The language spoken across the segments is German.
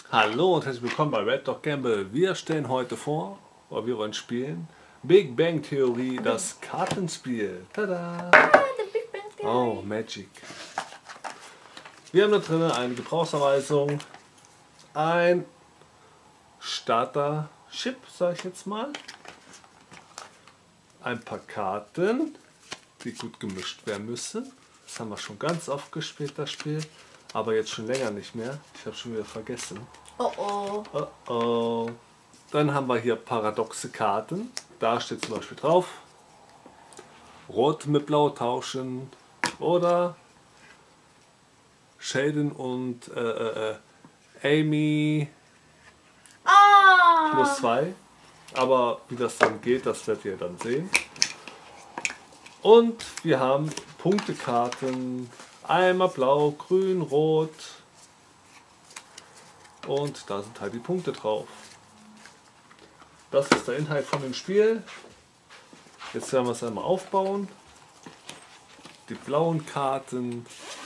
Hallo und herzlich willkommen bei Red Dog Gamble. Wir stellen heute vor, oder wir wollen spielen, Big Bang Theorie, das Kartenspiel. Tada! Big Bang Theory. Oh, Magic. Wir haben da drin eine Gebrauchsanweisung, ein Starter-Chip, sage ich jetzt mal, ein paar Karten, die gut gemischt werden müssen. Das haben wir schon ganz oft gespielt, das Spiel, aber jetzt schon länger nicht mehr. Ich habe schon wieder vergessen. Oh oh. Oh oh. Dann haben wir hier paradoxe Karten. Da steht zum Beispiel drauf: Rot mit Blau tauschen oder Sheldon und Amy +2. Aber wie das dann geht, das werdet ihr dann sehen. Und wir haben Punktekarten. Einmal blau, grün, rot. Und da sind halt die Punkte drauf. Das ist der Inhalt von dem Spiel. Jetzt werden wir es einmal aufbauen. Die blauen Karten.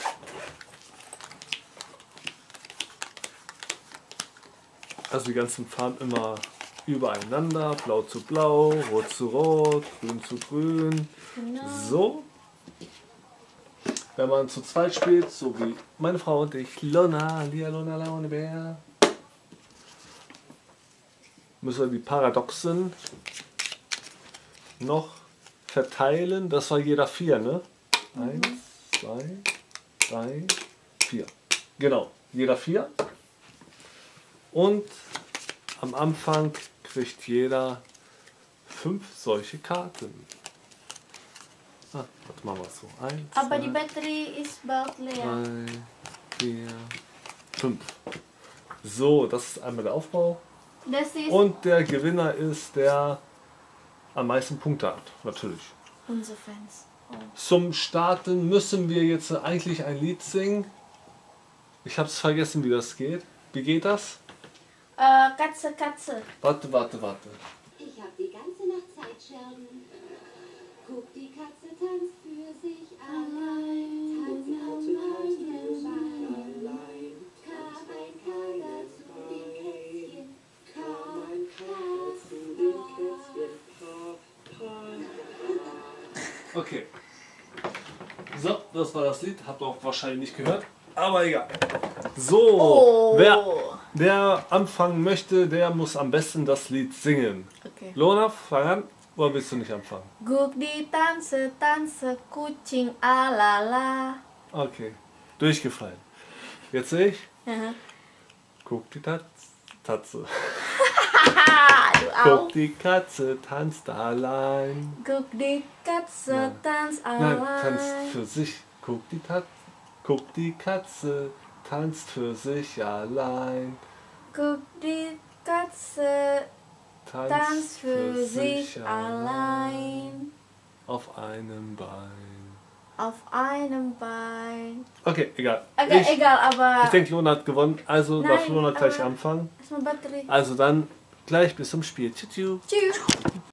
Also die ganzen Farben immer übereinander. Blau zu blau, rot zu rot, grün zu grün. Genau. So. Wenn man zu zweit spielt, so wie meine Frau und ich, Lona, Bär, müssen wir die Paradoxen noch verteilen. Das war jeder 4, ne? 1, 2, 3, 4. Genau, jeder 4. Und am Anfang kriegt jeder 5 solche Karten. Ah, das machen wir so. 1, Aber 2, die Batterie ist bald leer. 3, 4, 5. So, das ist einmal der Aufbau. Das ist Und der Gewinner ist, der am meisten Punkte hat, natürlich. unsere Fans. Oh. Zum Starten müssen wir jetzt eigentlich ein Lied singen. Ich habe es vergessen, wie das geht. Wie geht das? Katze, Katze. Warte. Ich hab die ganze Nacht Zeitscherben. Guck, die Katze tanzt für sich allein. Tanzt auf meinem Bein. Kam ein Kater zu dem Kätzchen. Kam ein Kater zu dem Kätzchen. Okay. So, das war das Lied. Habt ihr auch wahrscheinlich nicht gehört. Aber egal. So, Oh. wer anfangen möchte, der muss am besten das Lied singen. Okay. Lona, fang an. Oder willst du nicht anfangen? Guck die Tanze, Tanze, Kucing, alala. Okay. Durchgefallen. Jetzt sehe ich. Aha. Guck die Tatze. Du auch. Guck, die Katze tanzt allein. Guck die Katze, Nein. tanzt Nein, allein. tanzt für sich. Guck, die Katze tanzt für sich allein. Guck die Katze, tanzt für sich allein. Auf einem Bein. Auf einem Bein. Okay, egal. Okay, egal, aber... Ich denke, Lona hat gewonnen. Also Nein, darf Lona gleich aber- anfangen. Erstmal Batterie. Also dann gleich bis zum Spiel. Tschüss. Tschüss.